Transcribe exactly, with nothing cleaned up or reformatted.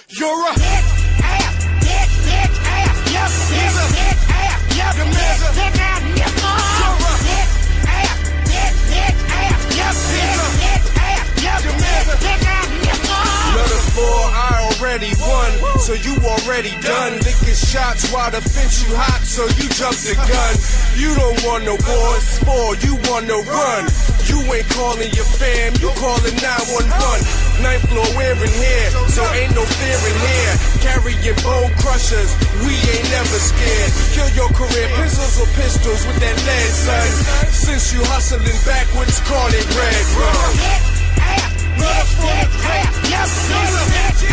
You're a hit ass, hit, hit ass, yep, hit, hit ass, yep, hit, hit ass, yep. You're a hit ass, hit, hit ass, yep, hit, hit ass, yep, hit, hit ass, yep. Metaphor, I already won, so you already done. Licking shots while the fence you hot, so you jumped the gun. You don't want no wars, for you want no run. You ain't calling your fam, you calling nine one one. Ninth floor wearing hair, so ain't no fear in here. Carrying bone crushers, we ain't never scared. Kill your career, pencils or pistols with that lead, son. Since you hustling backwards, call it red, bro. Hit ass, hit, hit ass, yep, hit, hit